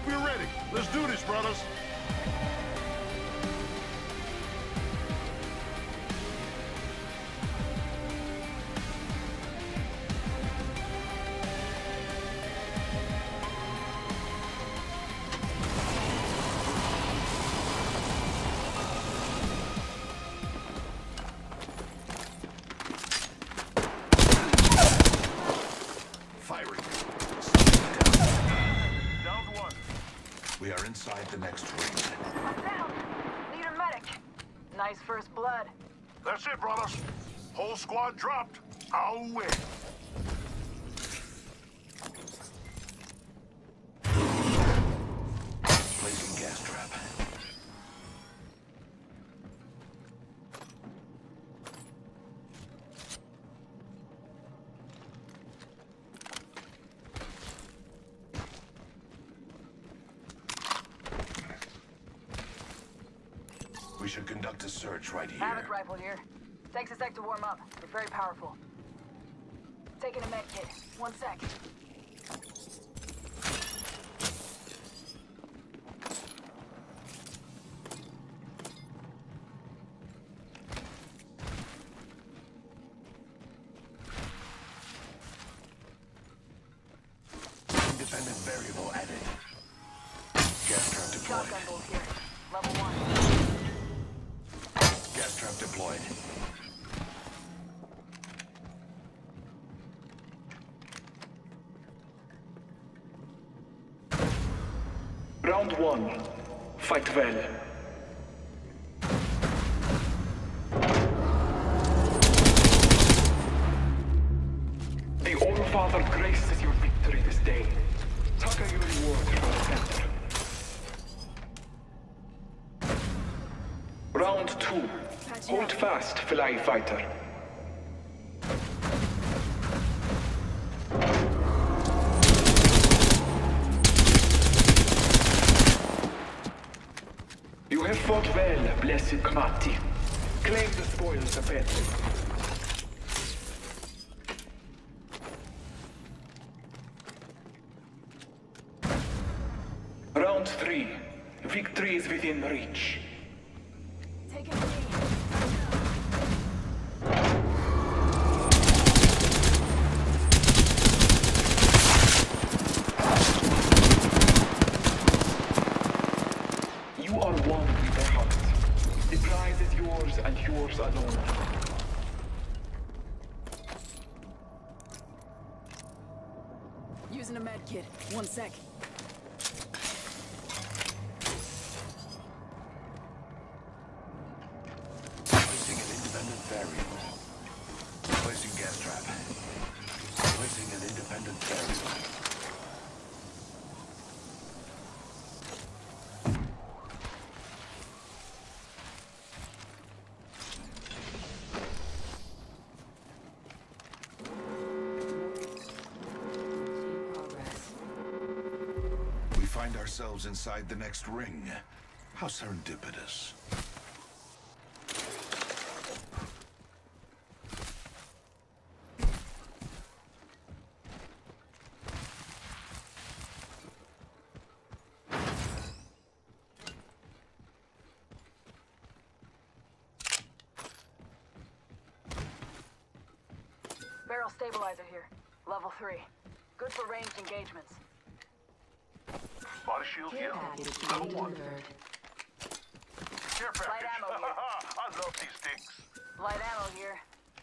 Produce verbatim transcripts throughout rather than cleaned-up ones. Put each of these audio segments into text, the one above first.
we're ready. Let's do this, brothers. We are inside the next ring. I'm down. Need a medic. Nice first blood. That's it, brothers. Whole squad dropped. I'll win. Placing gas trap. We should conduct a search right here. Havoc rifle here. Takes a sec to warm up, but very powerful. Taking a med kit. One sec. Independent variable added. Gas trap deployed. Shotgun bolt here. Level one. Gas trap deployed. Round one. Fight well. The All-Father graces your victory this day. Taka your reward from the center. Round two. Hold fast, Fly Fighter. You have fought well, blessed Kmati. Claim the spoils of battle. Round three. Victory is within reach. Take a knee. You are one with the heart. The prize is yours and yours alone. Using a med kit. One sec. Placing an independent variable. Placing gas trap. Placing an independent variable. We find ourselves inside the next ring. How serendipitous. Barrel stabilizer here. Level three. Good for ranged engagements. Body shield here. Level one. Care package. Light ammo here. I love these things. Light ammo here.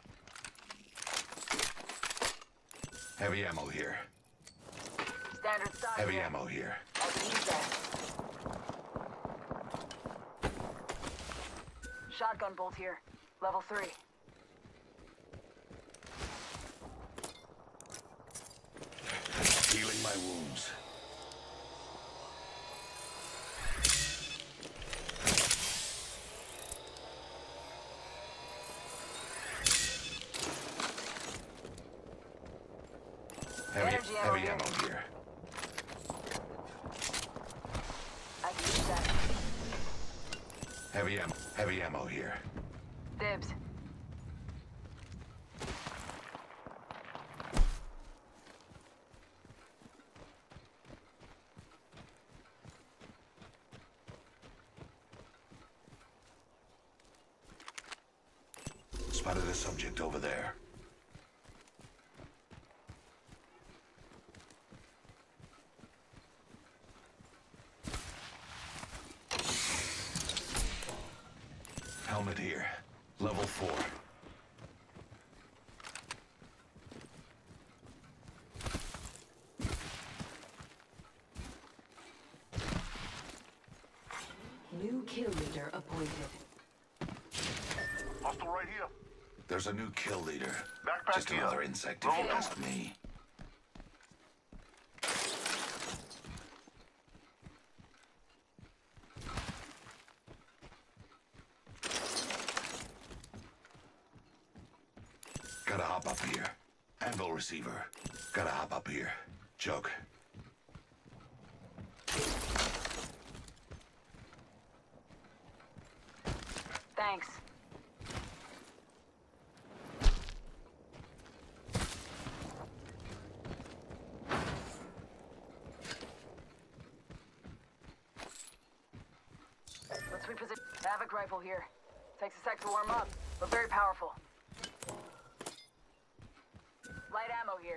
Heavy ammo here. Standard stock Heavy here. ammo here. I can use that. Shotgun bolt here. Level three. Healing my wounds. Heavy, Energy ammo heavy here. ammo here. I can use that. Heavy ammo, heavy ammo here. Dibs. Spotted a subject over there. Helmet here. Level four. New kill leader appointed. Hostile right here. There's a new kill leader. Backpack Just here. another insect, if you ask me. Gotta hop up here. Anvil receiver. Gotta hop up here. Joke. Thanks. Let's reposition. Havoc rifle here. Takes a sec to warm up, but very powerful. Light ammo here.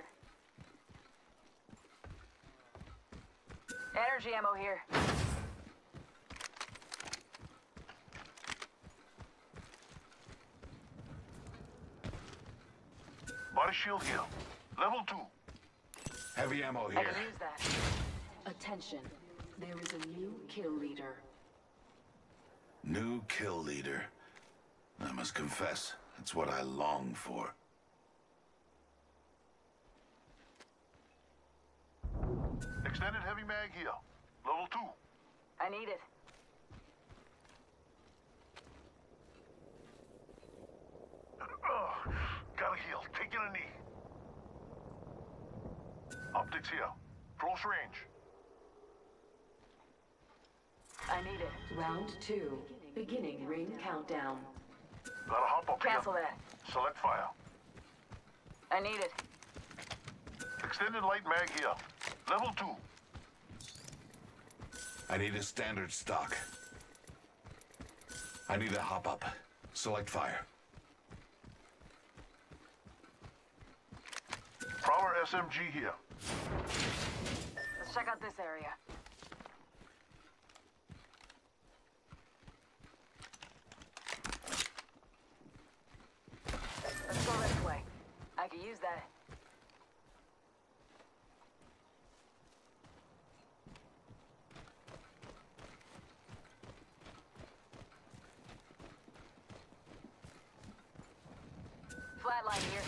Energy ammo here. Body shield here. Level two. Heavy ammo I here. can use that. Attention, there is a new kill leader. New kill leader. I must confess, it's what I long for. Extended heavy mag here. Level two. I need it. Ugh. Gotta heal. Taking a knee. Optics here. Close range. I need it. Round two, beginning ring countdown. Gotta hop up Cancel here. that. Select fire. I need it. Extended light mag here. Level two. I need a standard stock. I need a hop up. Select fire. Prowler S M G here. Let's check out this area. Let's go this way. I could use that. Flatline here.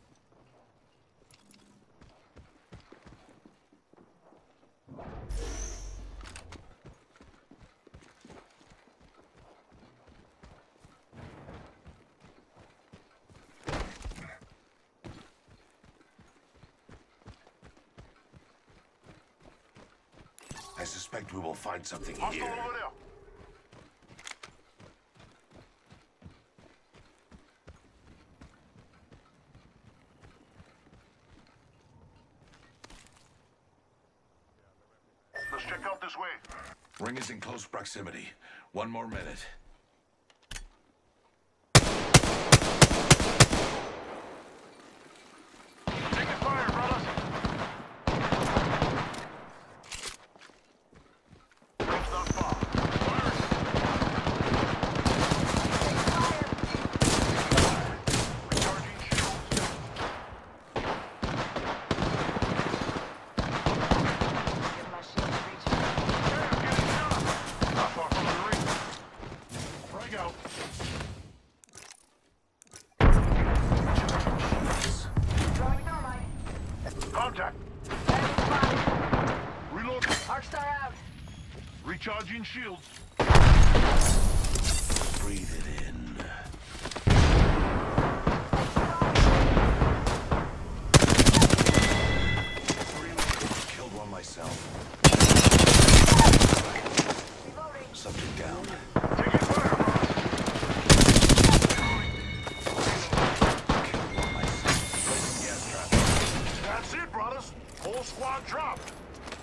I suspect we will find something Hostile here. over there. Let's check out this way. Ring is in close proximity. One more minute. Taking fire, brothers. Ring's not far. Fire. Recharging shields. Give my shield a reach. Yeah, getting shot. Not far from the ring. Frag out. Throwing thermite. Contact. Enemy spotted. Reload. Arcstar out. Recharging shields. Breathe it in. Killed one myself. Reloading. Subject down. Taking fire, brothers. Killed one myself. Placing gas trap. That's it, brothers. Whole squad dropped.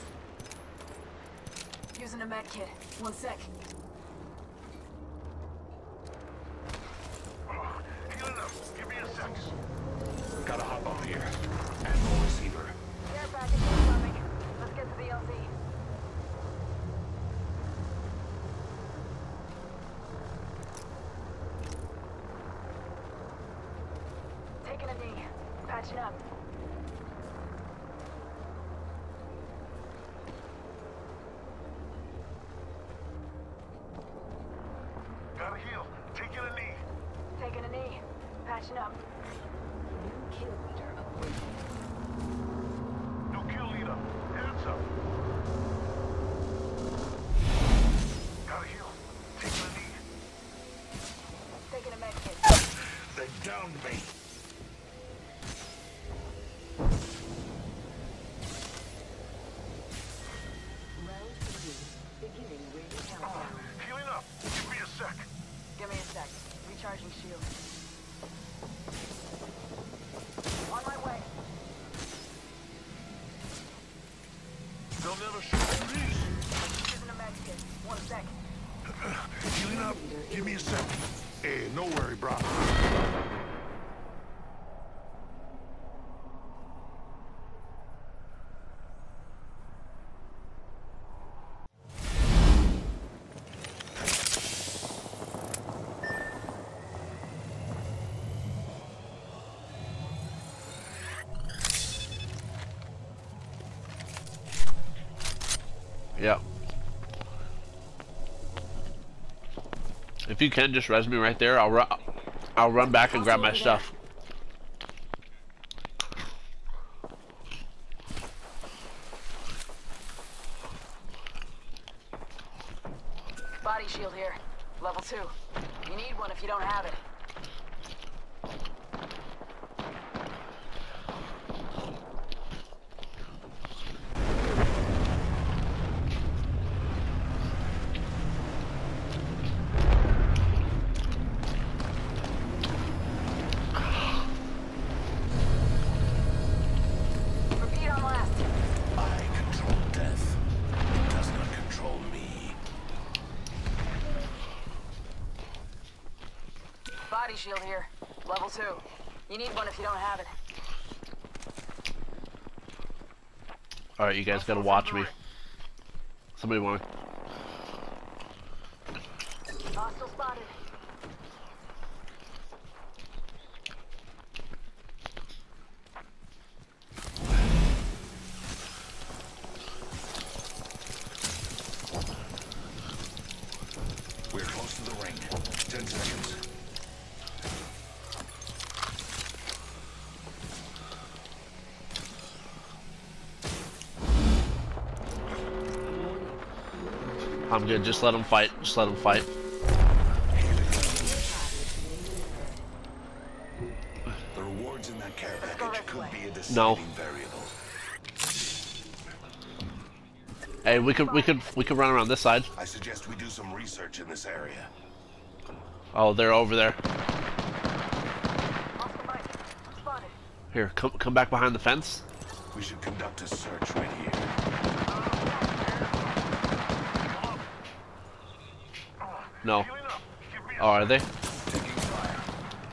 Using a med kit. One sec. Ugh, healing up. heal. Taking a knee. Taking a knee. Patching up. New kill leader appointed. New kill leader. Heads up. Gotta heal. Taking a knee. Taking a med kit. They downed me. Round three. Beginning ring countdown. Healing up. Give me a sec. Give me a sec. Recharging shield. On my way. They'll never shoot these. Using a med kit. One sec. Healing up. Give me a sec. Hey, no worry, bro. Yeah. If you can just res me right there, I'll run. I'll run back and grab my stuff. Body shield here. Level two. You need one if you don't have it. Repeat on last. I control death. It does not control me. Body shield here. Level two. You need one if you don't have it. All right, you guys gotta watch me. Somebody want? Hostile spotted. We're close to the ring. Ten seconds. I'm good. Just let them fight. Just let them fight. The rewards in that care go package this could way. be a deciding No. variable. Hey, we could we could we could run around this side. I suggest we do some research in this area. Oh, they're over there. Hostile bike. Spotted. Here, come come back behind the fence. We should conduct a search right here. No. Healing up. Give me a Oh, are they? Taking fire.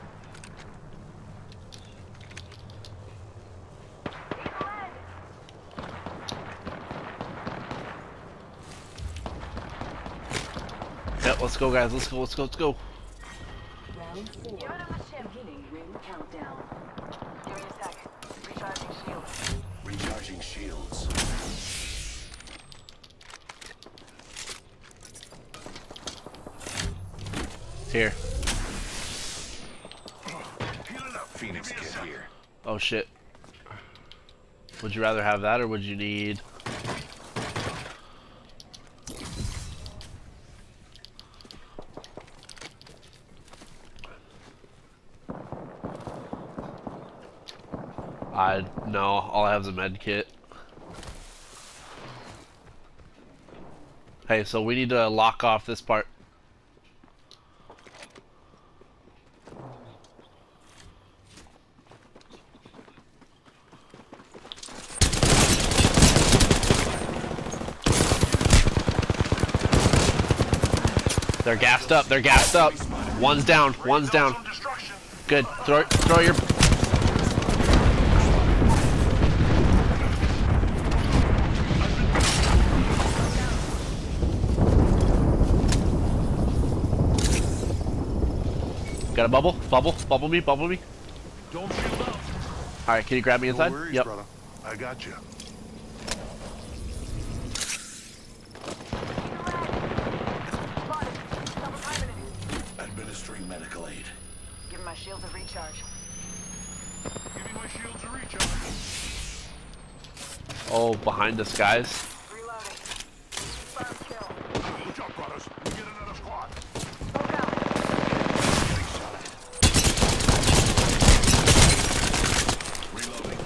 Yeah, let's go, guys. Let's go. Let's go. Let's go. Round four. Beginning ring countdown. Give me a sec. Recharging shield. Recharging shields. Here. healing up. Phoenix Give me a kit sec. here. Oh shit. Would you rather have that, or would you need? I no. All I have is a med kit. Hey, so we need to lock off this part. They're gassed up. They're gassed up. One's down. One's down. Some destruction. Good. Throw throw your. Got a bubble? Bubble? Bubble me? Bubble me? Don't shield up. All right. Can you grab me inside? No worries, Yep. brother. I got you. Spotted. Double timing it. I Administering medical aid. Give my shields a recharge. Giving my shields a recharge. Oh, behind us, guys. Reloading. Fire kill. Watch out, brothers. We get another squad. Smoke out. Getting shot. Reloading.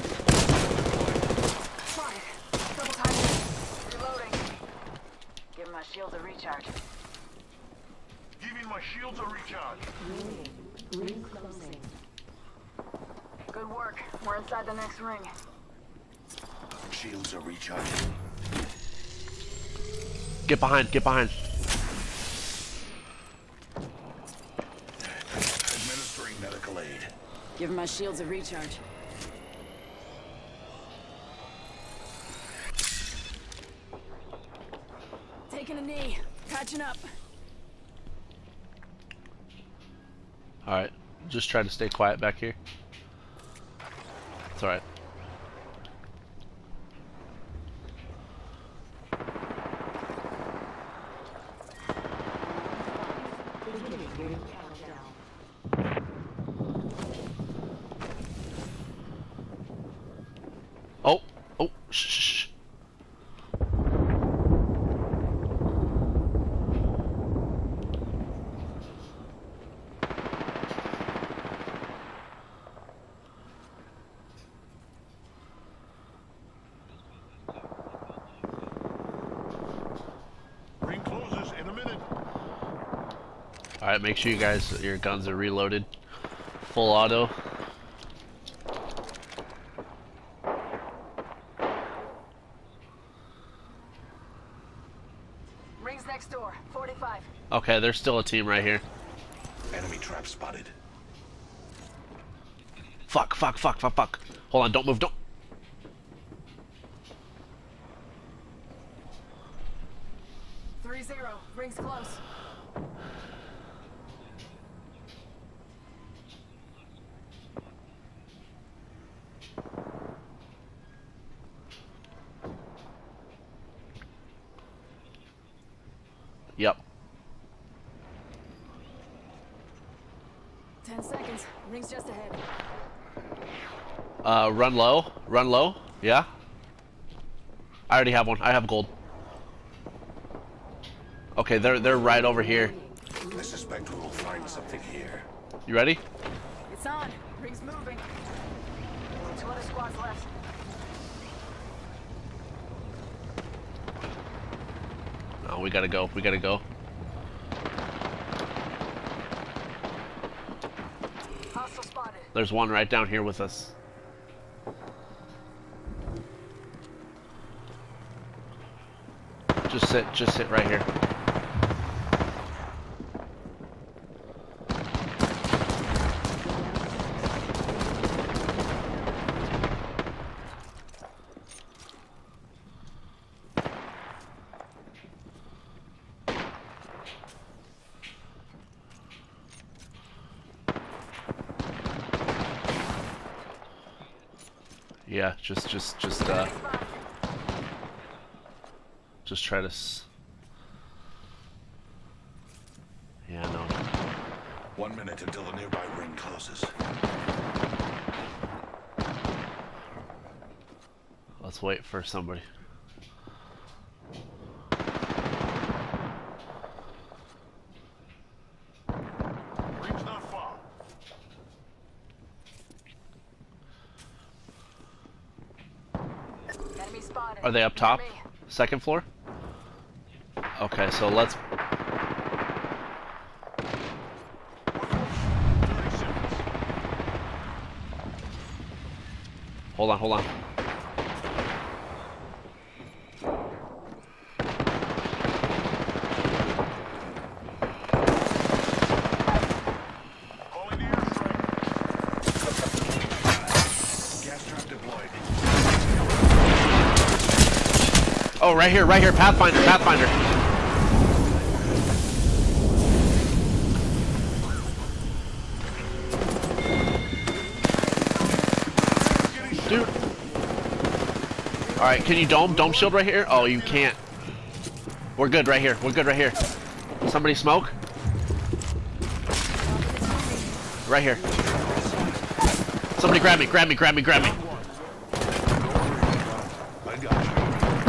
Spotted. Double time. Reloading. Give my shields a recharge. Giving my shields a recharge. Ring closing. Good work. We're inside the next ring. Shields are recharging. Get behind, get behind. Administering medical aid. Give my shields a recharge. Taking a knee. Patching up. Alright, just try to stay quiet back here. It's alright. Oh, oh, shh, shh, shh. Ring closes in a minute. Alright, make sure you guys, your guns are reloaded. Full auto. Rings next door. forty-five. Okay, there's still a team right here. Enemy trap spotted. Fuck, fuck, fuck, fuck, fuck. Hold on, don't move, don't. three zero. Rings close. Yep. Ten seconds. Rings just ahead. Uh, run low. Run low. Yeah. I already have one. I have gold. Okay, they're they're right over here. I suspect we will find something here. You ready? It's on. Rings moving. Two other squads left. Oh, we gotta go. We gotta go. Hostile spotted. There's one right down here with us. Just sit. Just sit right here. Yeah, just, just, just, uh, just try to, s yeah, no. One minute until the nearby ring closes. Let's wait for somebody. Ring's not far. Enemy spotted. Are they up top? Near me. Second floor? Okay, so let's, thirty seconds. hold on, hold on. Calling the airstrike. Gas trap deployed. Oh, right here, right here, Pathfinder, Pathfinder. Dude. Alright, can you dome? Dome shield right here? Oh, you can't. We're good right here. We're good right here. Somebody smoke? right here. Somebody grab me, grab me, grab me, grab me. I got you.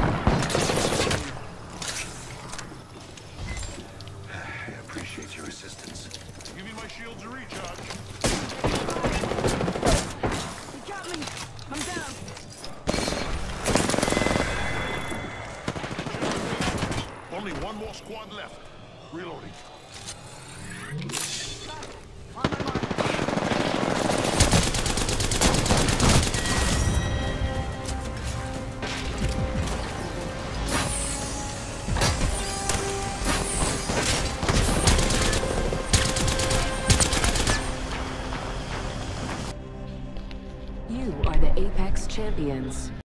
I appreciate your assistance. Give me my shields to recharge. You got me! I'm down! Only one more squad left. Reloading. On my mark. You are the Apex Champions.